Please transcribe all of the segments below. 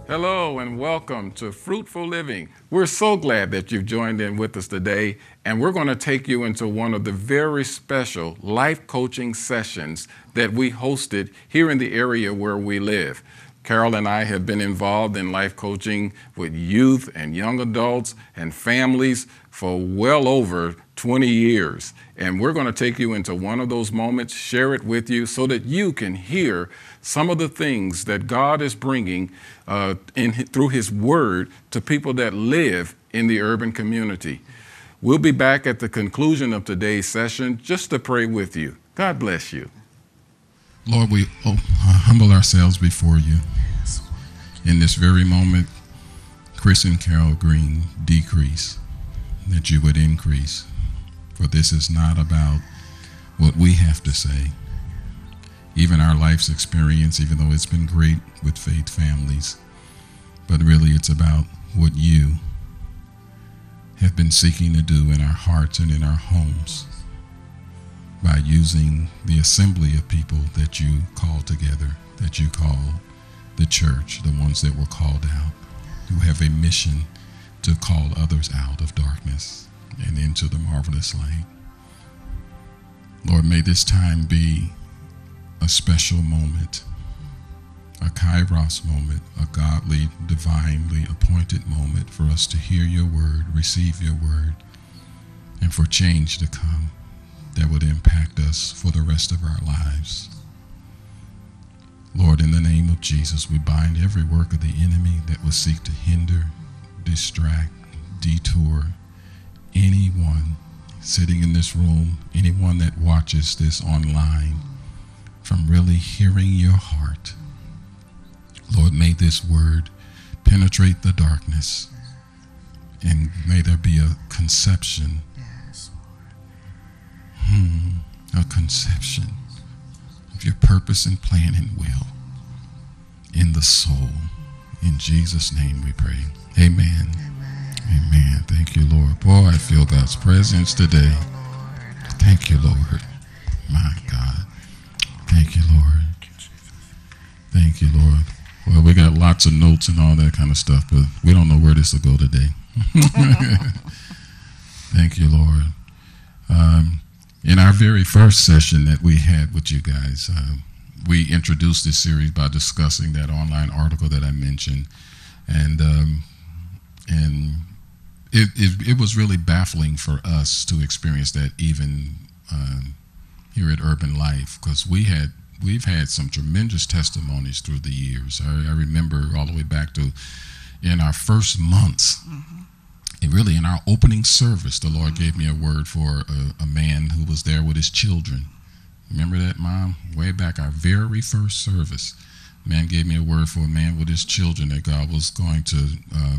Hello and welcome to Fruitful Living. We're so glad that you've joined in with us today, and we're going to take you into one of the very special life coaching sessions that we hosted here in the area where we live. Carol and I have been involved in life coaching with youth and young adults and families for well over 20 years. And we're going to take you into one of those moments, share it with you so that you can hear some of the things that God is bringing through His Word to people that live in the urban community. We'll be back at the conclusion of today's session just to pray with you. God bless you. Lord, we humble ourselves before you. In this very moment, Chris and Carol Green decrease, that you would increase. For this is not about what we have to say. Even our life's experience, even though it's been great with faith families, but really it's about what you have been seeking to do in our hearts and in our homes by using the assembly of people that you call together, that you call the church, the ones that were called out, who have a mission to call others out of darkness and into the marvelous light. Lord, may this time be a special moment, a kairos moment, a godly, divinely appointed moment for us to hear your word, receive your word, and for change to come that would impact us for the rest of our lives. Lord, in the name of Jesus, we bind every work of the enemy that would seek to hinder, distract, detour anyone sitting in this room, anyone that watches this online, from really hearing your heart. Lord, may this word penetrate the darkness, and may there be a conception, a conception of your purpose and plan and will in the soul. In Jesus' name we pray. Amen. Amen. Thank you, Lord. Boy, I feel God's presence today. Thank you, Lord. My God. Thank you, Lord. Thank you, Lord. Well, we got lots of notes and all that kind of stuff, but we don't know where this will go today. Thank you, Lord. In our very first session that we had with you guys, we introduced this series by discussing that online article that I mentioned, and it was really baffling for us to experience that even here at Urban Life, because we've had some tremendous testimonies through the years. I remember all the way back to in our first months. And really, in our opening service, the Lord gave me a word for a man who was there with his children. Remember that, Mom? Way back, our very first service. Man gave me a word for a man with his children that God was going to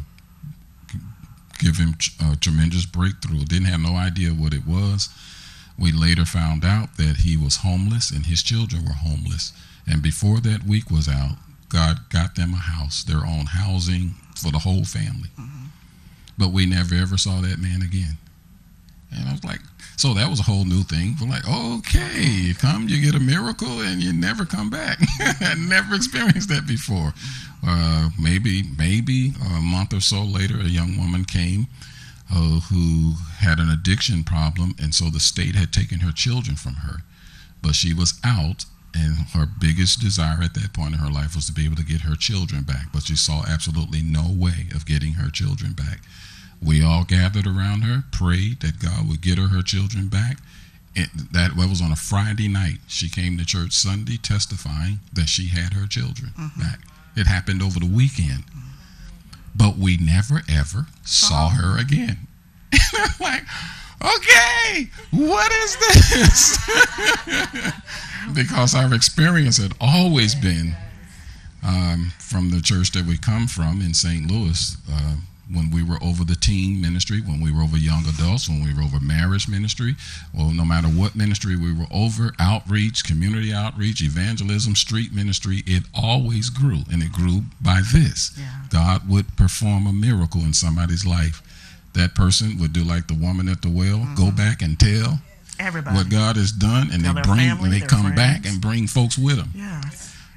give him a tremendous breakthrough. Didn't have no idea what it was. We later found out that he was homeless and his children were homeless. And before that week was out, God got them a house, their own housing for the whole family. But we never ever saw that man again. And I was like, so that was a whole new thing. We're like, okay, you come, you get a miracle, and you never come back. I never experienced that before. Maybe a month or so later, a young woman came who had an addiction problem, and so the state had taken her children from her. But she was out, and her biggest desire at that point in her life was to be able to get her children back. But she saw absolutely no way of getting her children back. We all gathered around her, prayed that God would get her children back. That was on a Friday night. She came to church Sunday testifying that she had her children back. It happened over the weekend. But we never, ever saw her again. And I'm like, okay, what is this? Because our experience had always been from the church that we come from in St. Louis, when we were over the teen ministry, when we were over young adults, when we were over marriage ministry, well, no matter what ministry we were over, outreach, community outreach, evangelism, street ministry, it always grew, and it grew by this. Yeah. God would perform a miracle in somebody's life. That person would do like the woman at the well, go back and tell everybody what God has done, and they come back and bring folks with them. Yes.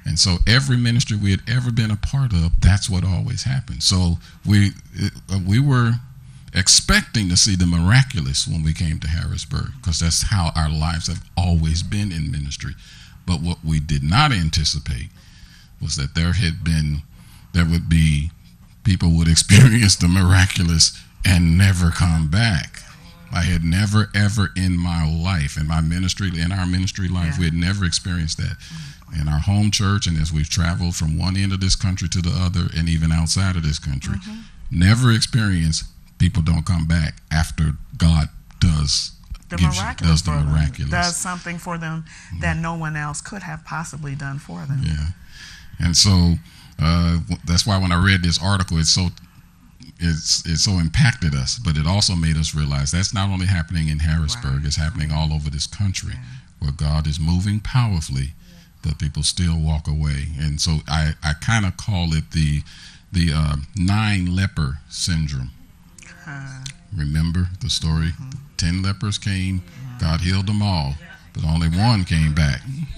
And so every ministry we had ever been a part of, that's what always happened. So we were expecting to see the miraculous when we came to Harrisburg, because that's how our lives have always been in ministry. But what we did not anticipate was that there would be people would experience the miraculous and never come back. I had never, ever in my life, in our ministry life, we had never experienced that. In our home church, and as we've traveled from one end of this country to the other, and even outside of this country, never experienced people don't come back after God does the miraculous. Does something for them that no one else could have possibly done for them. Yeah. And so that's why when I read this article, it so impacted us, but it also made us realize that's not only happening in Harrisburg, it's happening all over this country, where God is moving powerfully, but people still walk away. And so I kind of call it the 9 leper syndrome. Remember the story? 10 lepers came, God healed them all, but only one came back.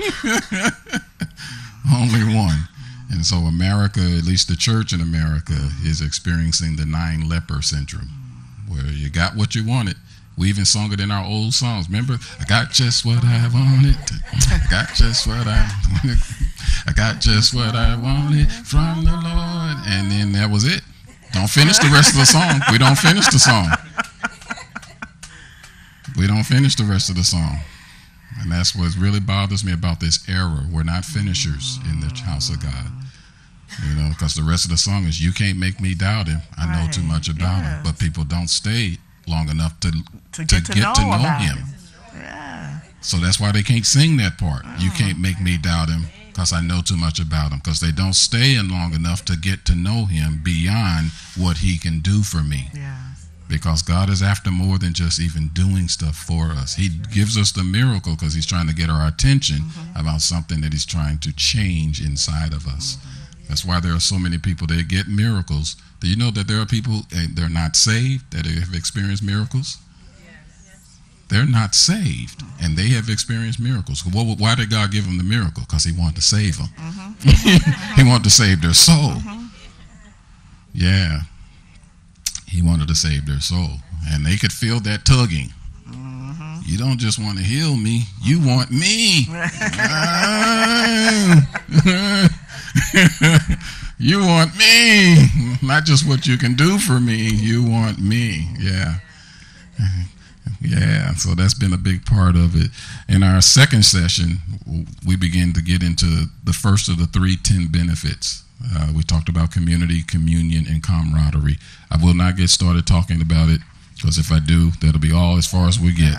Only one. And so America, at least the church in America, is experiencing the 9 leper syndrome, where you got what you wanted. We even sung it in our old songs. Remember? I got just what I wanted. I got just what I wanted. I got just what I wanted from the Lord. And then that was it. Don't finish the rest of the song. We don't finish the song. We don't finish the rest of the song. And that's what really bothers me about this era. We're not finishers in the house of God. You know, because the rest of the song is, you can't make me doubt him. I know too much about him. But people don't stay long enough to get to know him. Yeah. So that's why they can't sing that part. You can't make me doubt him because I know too much about him. Because they don't stay in long enough to get to know him beyond what he can do for me. Yeah. Because God is after more than just even doing stuff for us. He gives us the miracle because he's trying to get our attention about something that he's trying to change inside of us. That's why there are so many people that get miracles. Do you know that there are people, they're not saved, that have experienced miracles? They're not saved, and they have experienced miracles. Why did God give them the miracle? Because he wanted to save them. He wanted to save their soul. Yeah. He wanted to save their soul. And they could feel that tugging. You don't just want to heal me, you want me. You want me. Not just what you can do for me, you want me. Yeah. Yeah, so that's been a big part of it. In our second session, we began to get into the first of the 3 10 benefits. We talked about community, communion, and camaraderie. I will not get started talking about it, because if I do, that'll be all as far as we get.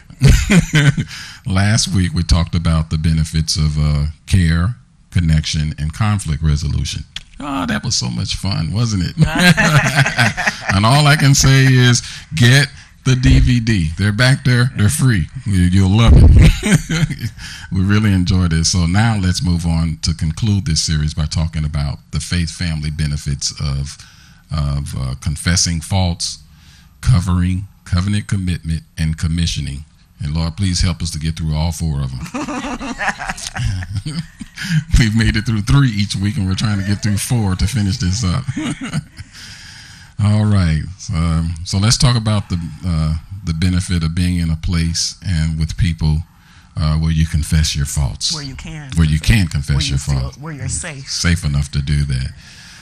Last week, we talked about the benefits of care, connection, and conflict resolution. Oh, that was so much fun, wasn't it? And all I can say is, get the DVD. They're back there. They're free. You'll love it. We really enjoyed it. So now let's move on to conclude this series by talking about the faith family benefits of confessing faults, covering, covenant commitment, and commissioning. And Lord, please help us to get through all 4 of them. We've made it through 3 each week, and we're trying to get through 4 to finish this up. All right. So let's talk about the benefit of being in a place and with people where you confess your faults. Where you can. Where you can confess your faults. Where you're safe. Safe enough to do that.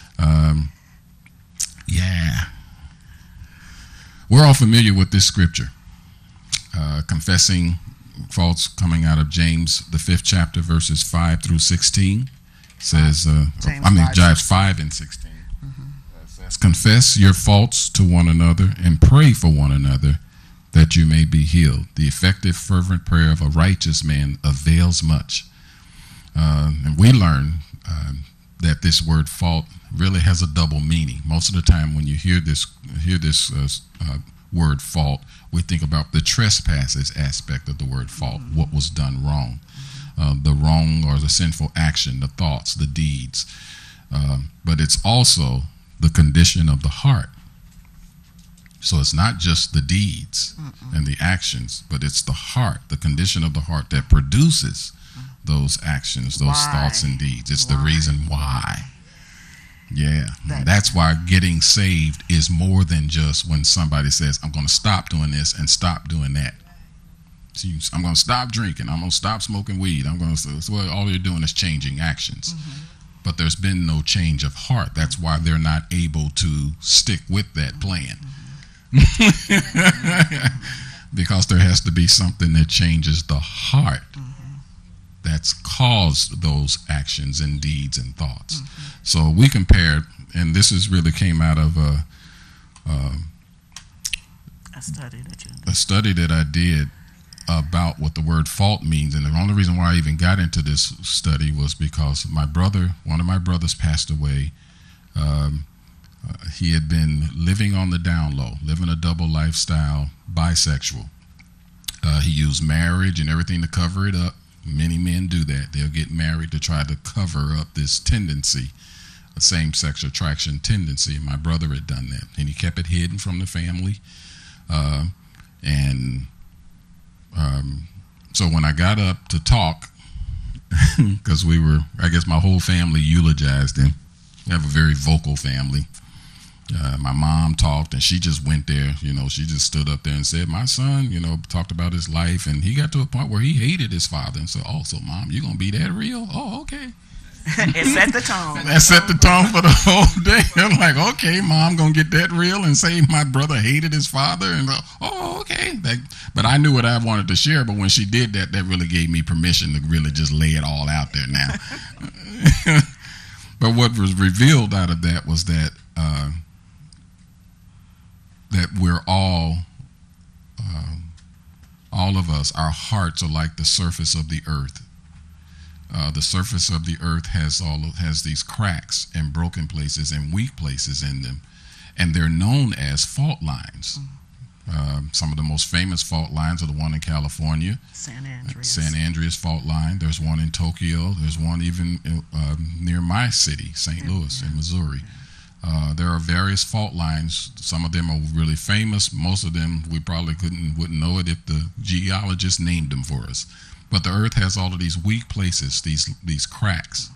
Yeah. We're all familiar with this scripture. Confessing faults, coming out of James, the 5th chapter, verses 5 through 16. Says, James 5 and 16. Says, confess your faults to one another and pray for one another that you may be healed. The effective, fervent prayer of a righteous man avails much. And we learn that this word fault really has a double meaning. Most of the time when you hear this word fault, we think about the trespasses aspect of the word fault, what was done wrong, the wrong or the sinful action, the thoughts, the deeds. But it's also the condition of the heart. So it's not just the deeds and the actions, but it's the heart, the condition of the heart that produces those actions, those thoughts and deeds. It's the reason why. Yeah, that's why getting saved is more than just when somebody says, I'm going to stop doing this and stop doing that. See, I'm going to stop drinking. I'm going to stop smoking weed. So all you're doing is changing actions. But there's been no change of heart. That's why they're not able to stick with that plan. Because there has to be something that changes the heart that's caused those actions and deeds and thoughts. So we compared, and this is really came out of a study that I did about what the word fault means. And the only reason why I even got into this study was because one of my brothers passed away. He had been living on the down low, living a double lifestyle, bisexual. He used marriage and everything to cover it up. Many men do that. They'll get married to try to cover up this tendency, a same-sex attraction tendency. My brother had done that, and he kept it hidden from the family. So when I got up to talk, because I guess my whole family eulogized him. We have a very vocal family. My mom talked, and she just went there. She just stood up there and said, my son, talked about his life, and he got to a point where he hated his father. And so, so Mom, you going to be that real? Oh, okay. It set the tone. That set the tone for the whole day. I'm like, okay, Mom, going to get that real and say my brother hated his father? And okay. But I knew what I wanted to share, but when she did that, that really gave me permission to really just lay it all out there now. But what was revealed out of that was that we're all of us, our hearts are like the surface of the earth. The surface of the earth has these cracks and broken places and weak places in them, and they're known as fault lines. Some of the most famous fault lines are the one in California, San Andreas fault line. There's one in Tokyo. There's one even near my city, St. Louis in Missouri. There are various fault lines. Some of them are really famous. Most of them we probably wouldn't know it if the geologists named them for us. But the earth has all of these weak places, these cracks.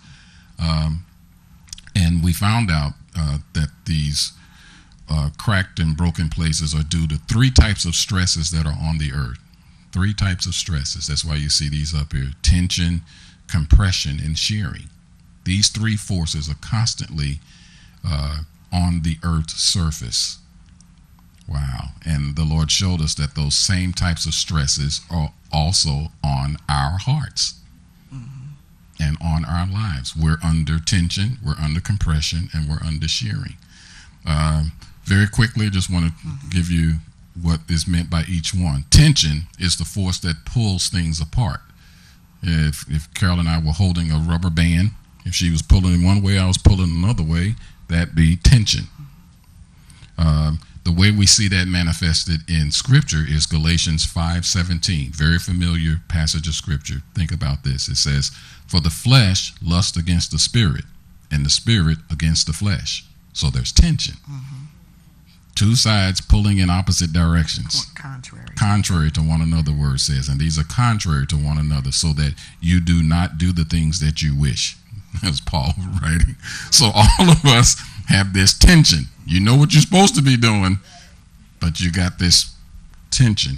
And we found out that these cracked and broken places are due to 3 types of stresses that are on the earth. 3 types of stresses. That's why you see these up here: tension, compression, and shearing. These 3 forces are constantly on the earth's surface. Wow. And the Lord showed us that those same types of stresses are also on our hearts and on our lives. We're under tension, we're under compression, and we're under shearing. Very quickly, just want to give you what is meant by each one. Tension is the force that pulls things apart. If Carol and I were holding a rubber band, if she was pulling one way, I was pulling another way, that'd be tension. The way we see that manifested in Scripture is Galatians 5:17, very familiar passage of Scripture. Think about this. It says, for the flesh lusts against the spirit, and the spirit against the flesh. So there's tension. 2 sides pulling in opposite directions. Contrary to one another, word says. And these are contrary to one another, so that you do not do the things that you wish. That's Paul writing. So all of us have this tension. You know what you're supposed to be doing, but you got this tension.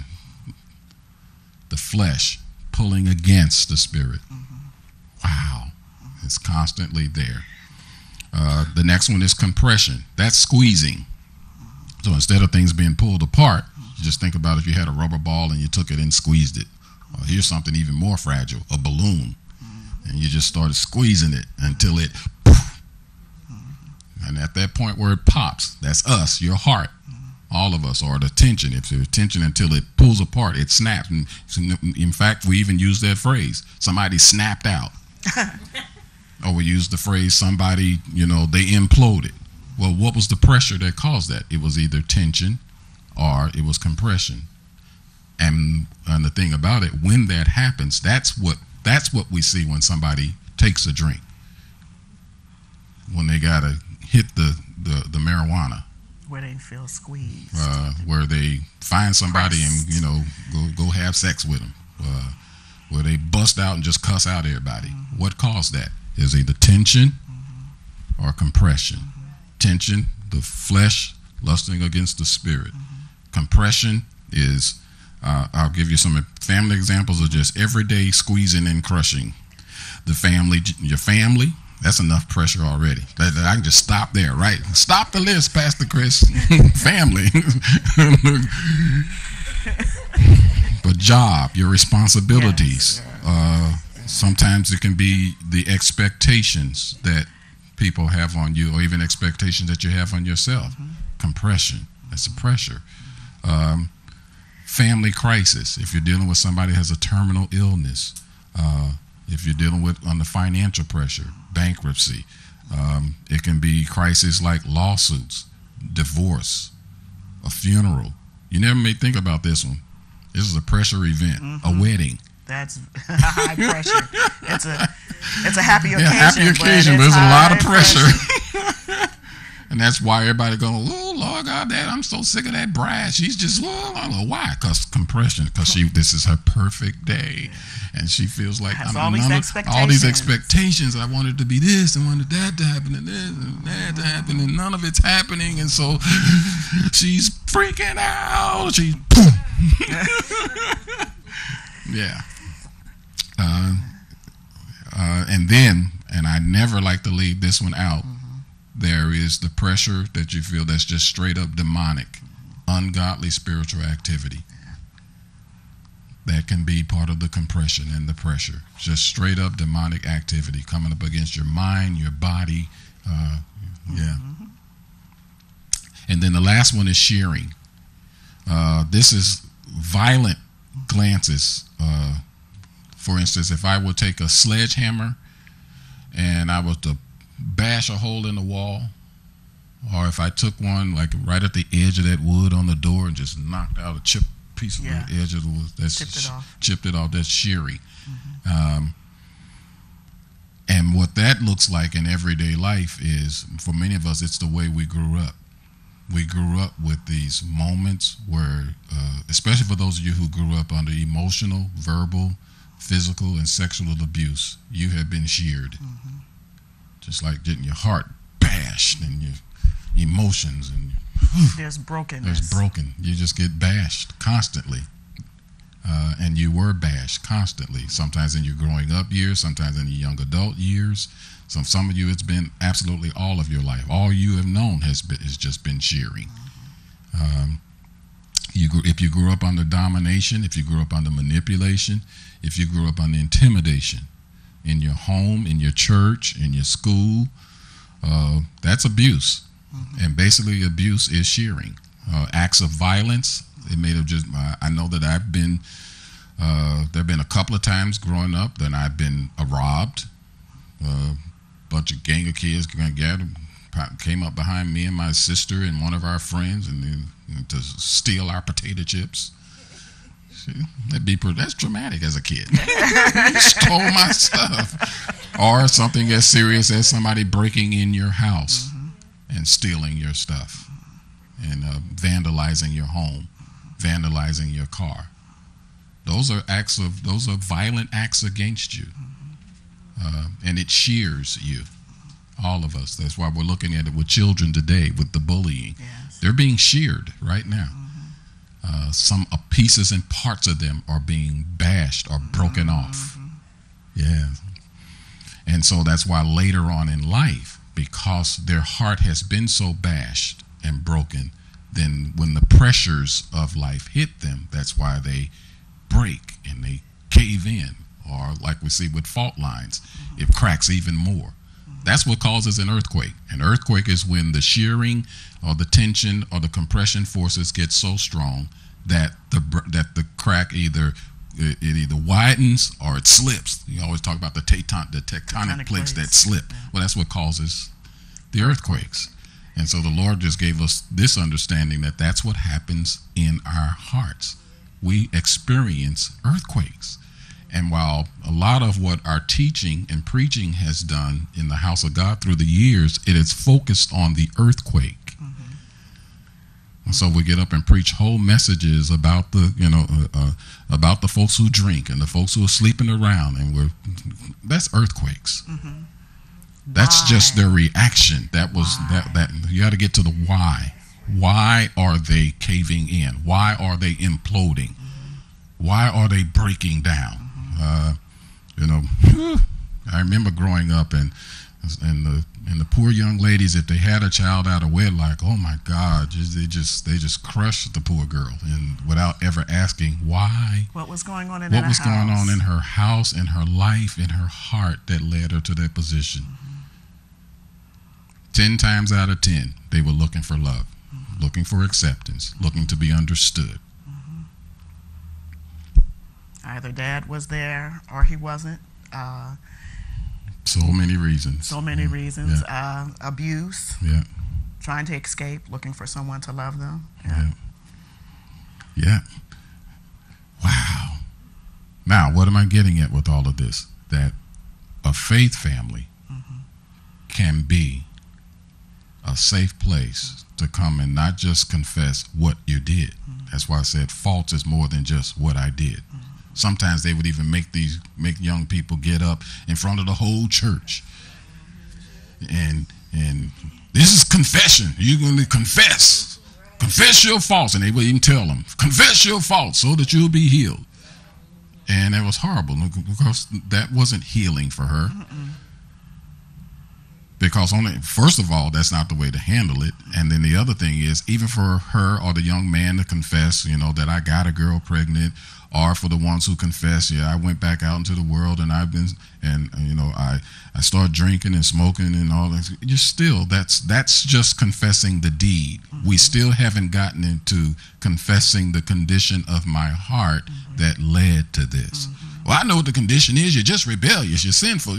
The flesh pulling against the spirit. Wow. It's constantly there. The next one is compression. That's squeezing. So instead of things being pulled apart, you just think about if you had a rubber ball and you took it and squeezed it. Or here's something even more fragile, a balloon. And you just started squeezing it until it poof. And at that point where it pops, that's us, your heart. All of us are the tension. If there's tension until it pulls apart, it snaps. And in fact, we even use that phrase, somebody snapped out. Or we use the phrase, somebody, they imploded. Well, what was the pressure that caused that? It was either tension or it was compression. And the thing about it, when that happens, that's what we see when somebody takes a drink. When they gotta hit the marijuana. Where they feel squeezed. Where they find somebody and go have sex with them. where they bust out and just cuss out everybody. What caused that? Is either tension or compression. Tension, the flesh lusting against the spirit. Compression is, I'll give you some family examples of just everyday squeezing and crushing. Your family, that's enough pressure already. I can just stop there, right? Stop the list, Pastor Chris. Family. But job, your responsibilities. Yes. Sometimes it can be the expectations that people have on you, or even expectations that you have on yourself. Compression, that's a pressure. Family crisis, if you're dealing with somebody who has a terminal illness. If you're dealing with under financial pressure, bankruptcy. It can be crises like lawsuits, divorce, a funeral. You never may think about this one. This is a pressure event, a wedding. That's high pressure. It's a happy occasion. Yeah, happy occasion, but there's a lot of pressure. And that's why everybody going, oh, Lord God, Dad, I'm so sick of that bride. She's just, I don't know why. Because compression, because this is her perfect day. And she feels like all these expectations. I wanted to be this and wanted that to happen and this and that to happen, and none of it's happening. And so she's freaking out. She's yeah. And I never like to leave this one out. There is the pressure that you feel that's just straight up demonic, ungodly spiritual activity. That can be part of the compression and the pressure. Just straight up demonic activity coming up against your mind, your body. And then the last one is shearing. This is violent glances. For instance, if I would take a sledgehammer and I was to bash a hole in the wall, or if I took one like right at the edge of that wood on the door and just knocked out a piece of the edge of the wood, that's chipped it off, that's shearing. And what that looks like in everyday life is, for many of us, it's the way we grew up. We grew up with these moments where, especially for those of you who grew up under emotional, verbal, physical, and sexual abuse, you have been sheared. Just like getting your heart bashed and your emotions and there's brokenness. There's broken. You just get bashed constantly. And you were bashed constantly. Sometimes in your growing up years, sometimes in your young adult years. Some of you, it's been absolutely all of your life. All you have known has just been shearing. If you grew up under domination, if you grew up under manipulation, if you grew up under intimidation, in your home, in your church, in your school, that's abuse. And basically abuse is shearing. Acts of violence, it may have just, I know that I've been, there have been a couple of times growing up that I've been robbed. Bunch of gang of kids came up behind me and my sister and one of our friends and to steal our potato chips. That's traumatic as a kid. You stole my stuff. Or something as serious as somebody breaking in your house and stealing your stuff and vandalizing your home, vandalizing your car. Those are violent acts against you. And it shears you, all of us. That's why we're looking at it with children today, with the bullying. Yes. They're being sheared right now. Some pieces and parts of them are being bashed or broken off. Yeah. And so that's why later on in life, because their heart has been so bashed and broken, then when the pressures of life hit them, that's why they break and they cave in. Or like we see with fault lines, it cracks even more. That's what causes an earthquake. An earthquake is when the shearing or the tension or the compression forces get so strong that the crack either widens or it slips. You always talk about the tectonic plates that slip. Well, that's what causes the earthquakes. And so the Lord just gave us this understanding that that's what happens in our hearts. We experience earthquakes. And while a lot of what our teaching and preaching has done in the house of God through the years, it is focused on the earthquake. And so we get up and preach whole messages about the, about the folks who drink and the folks who are sleeping around, and that's earthquakes. Mm-hmm. That's just their reaction. That was that you got to get to the why. Why are they caving in? Why are they imploding? Mm-hmm. Why are they breaking down? Mm-hmm. I remember growing up and the poor young ladies, if they had a child out of wedlock, oh my God, they just crushed the poor girl, and without ever asking why. What was going on in her house? What was going on in her house, in her life, in her heart that led her to that position? Mm-hmm. 10 times out of 10, they were looking for love, mm-hmm. looking for acceptance, looking to be understood. Mm-hmm. Either dad was there or he wasn't. So many reasons. So many reasons. Yeah. Abuse. Yeah. Trying to escape, looking for someone to love them. Yeah. Yeah. Wow. Now, what am I getting at with all of this? That a faith family mm-hmm. can be a safe place to come and not just confess what you did. Mm-hmm. That's why I said fault is more than just what I did. Mm-hmm. Sometimes they would even make young people get up in front of the whole church. And this is confession. You're going to confess. Confess your faults. And they would even tell them, confess your faults so that you'll be healed. And it was horrible because that wasn't healing for her. Mm-mm. Because first of all, that's not the way to handle it. And then the other thing is, even for her or the young man to confess, that I got a girl pregnant, or for the ones who confess, I went back out into the world and I started drinking and smoking and all that. That's just confessing the deed. Mm-hmm. We still haven't gotten into confessing the condition of my heart mm-hmm. that led to this. Mm-hmm. Well, I know what the condition is. You're just rebellious. You're sinful.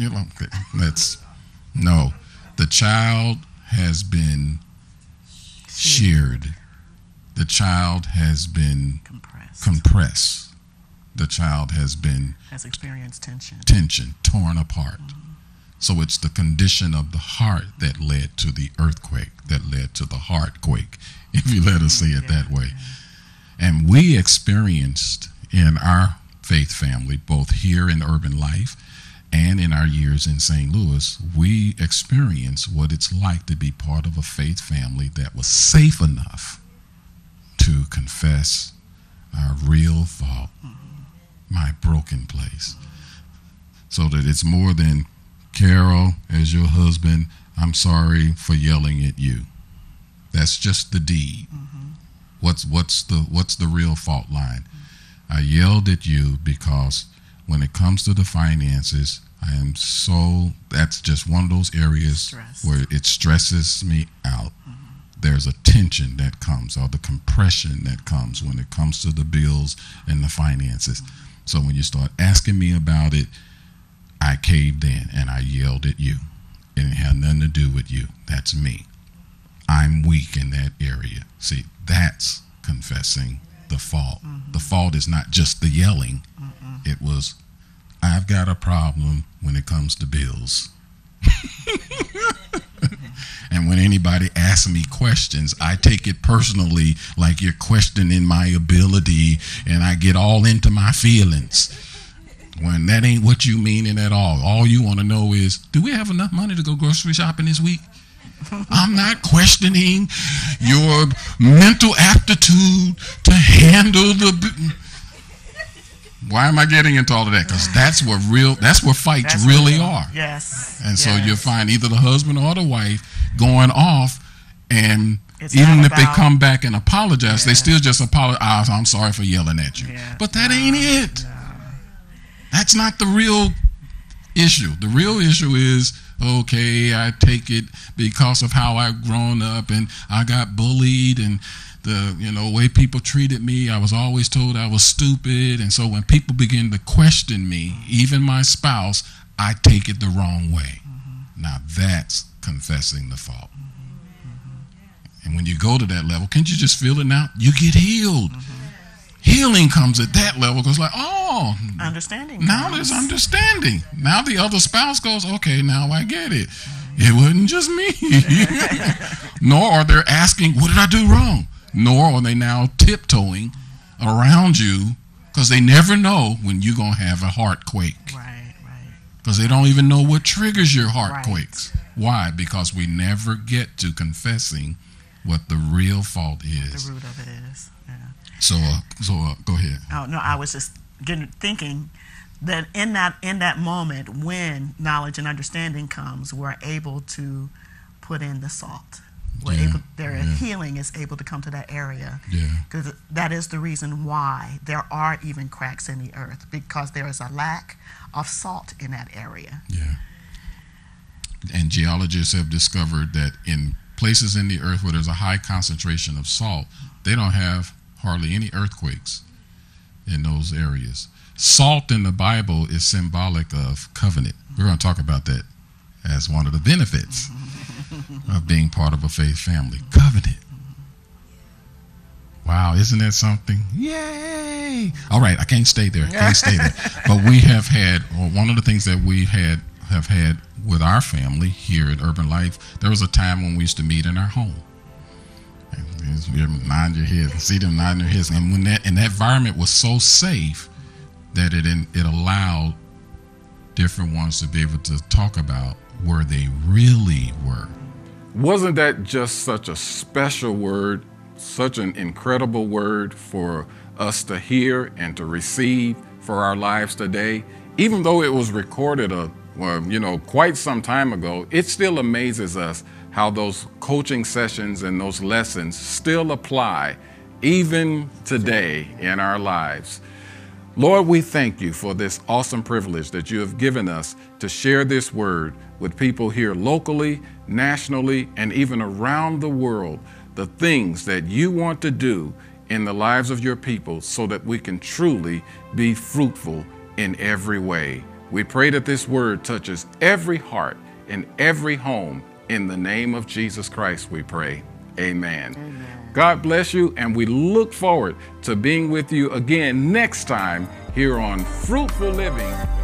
No. The child has been sheared. The child has been compressed. The child has experienced tension, torn apart. Mm-hmm. So it's the condition of the heart that led to the earthquake, that led to the heartquake, if you let us say it that way. And we experienced in our faith family, both here in urban life and in our years in St. Louis, we experienced what it's like to be part of a faith family that was safe enough to confess our real fault, my broken place. So that it's more than, Carol, as your husband, I'm sorry for yelling at you. That's just the deed. Mm-hmm. What's the real fault line? Mm-hmm. I yelled at you because when it comes to the finances, that's just one of those areas where it stresses me out. Mm-hmm. There's a tension that comes, or the compression that comes when it comes to the bills and the finances. Mm-hmm. So when you start asking me about it, I caved in and I yelled at you. It had nothing to do with you. That's me. I'm weak in that area. See, that's confessing the fault. Mm-hmm. The fault is not just the yelling. Mm-mm. It was, I've got a problem when it comes to bills. And when anybody asks me questions, I take it personally, like you're questioning my ability, and I get all into my feelings. When that ain't what you meaning at all. All you want to know is, do we have enough money to go grocery shopping this week? I'm not questioning your mental aptitude to handle the... Why am I getting into all of that? Because that's where fights really are. Yes. And so you'll find either the husband or the wife going off, and even if they come back and apologize, they still just apologize. I'm sorry for yelling at you. Yeah. But that ain't it. No. That's not the real issue. The real issue is, okay, I take it because of how I've grown up and I got bullied and the way people treated me. I was always told I was stupid. And so when people begin to question me, even my spouse, I take it the wrong way. Mm-hmm. Now that's confessing the fault. Mm-hmm. And when you go to that level, can't you just feel it now? You get healed. Mm-hmm. Healing comes at that level because understanding. Now there's understanding. Now the other spouse goes, okay, now I get it. It wasn't just me. Nor are they asking, what did I do wrong? nor are they now tiptoeing around you, because they never know when you're going to have a heart quake. Right, right. Because they don't even know what triggers your heart Right. quakes. Why? Because we never get to confessing what the real fault is. The root of it is. Yeah. So go ahead. Oh no, I was just thinking that in that moment when knowledge and understanding comes, we're able to put in the salt. Healing is able to come to that area. Yeah. Because that is the reason why there are even cracks in the earth, because there is a lack of salt in that area. Yeah. And geologists have discovered that in places in the earth where there's a high concentration of salt, they don't have hardly any earthquakes in those areas. Salt in the Bible is symbolic of covenant. We're going to talk about that as one of the benefits of being part of a faith family. Covenant. Wow, isn't that something? Yay! All right, I can't stay there. But we have had, or one of the things that we have had with our family here at Urban Life, there was a time when we used to meet in our home. And we nod your head, see them nodding their heads. And when that environment was so safe that it allowed different ones to be able to talk about where they really were. Wasn't that just such a special word, such an incredible word for us to hear and to receive for our lives today? Even though it was recorded quite some time ago, it still amazes us how those coaching sessions and those lessons still apply even today in our lives. Lord, we thank you for this awesome privilege that you have given us to share this word with people here locally, nationally, and even around the world, the things that you want to do in the lives of your people so that we can truly be fruitful in every way. We pray that this word touches every heart and every home. In the name of Jesus Christ, we pray. Amen. Amen. God bless you, and we look forward to being with you again next time here on Fruitful Living